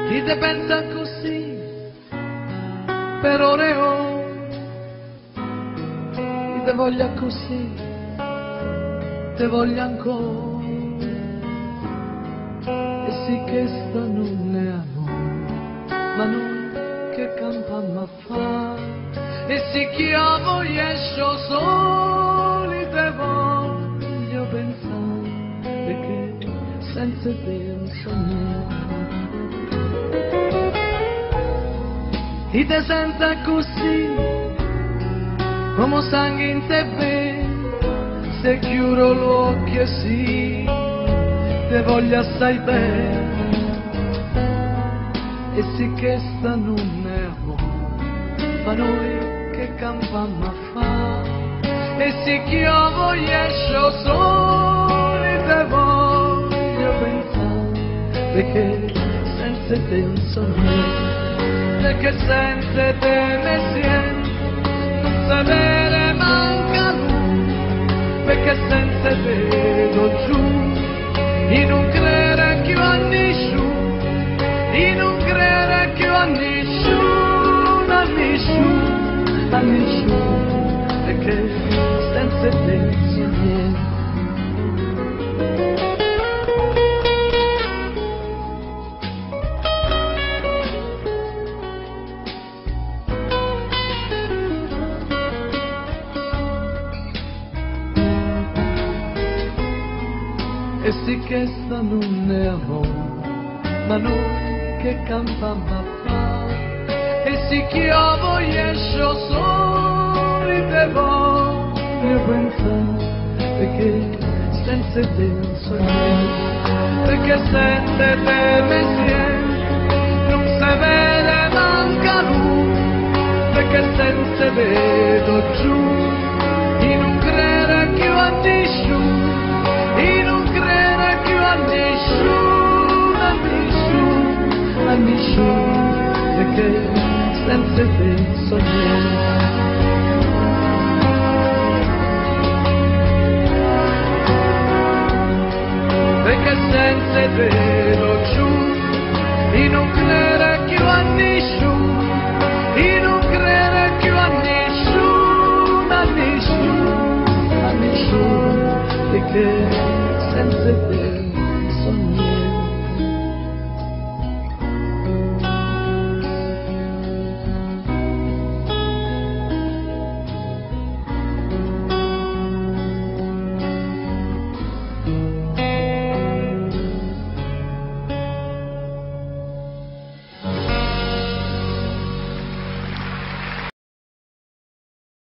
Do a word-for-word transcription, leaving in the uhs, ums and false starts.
Chi te pensa così per ore e ore, chi te voglia così, te voglia ancora. E sì che sta non è amore, ma noi che campiamo a fare. E sì che io voglio esco soli, te voglio pensare, perché senza te non so niente. E te senta così, come sangue in te vede, se chiudo l'occhio sì, te voglio assai bene. E sì che sta non è amore, ma noi che campiamo a fare. E sì che io voglio esco soli, te voglio pensare, perché senza te non so niente. Perché senza te mi sento, non sapere manca lui, perché senza te vedo giù, io non credo più a nessuno, io non credo più a nessuno, a nessuno, a nessuno, perché senza te non so niente. E sì che sta non è amore, ma noi che campiamo a fare. E sì che io voglio esco soli, te voglio pensare, perché senza te non so niente. Perché senza te mi sento, non si vede manca lui, perché senza vedo giù, io non credo più a nessuno. E non credo più a nessuno, a nessuno, a nessuno, perché senza te so niente. Perché senza te lo giù, e non credo più a nessuno.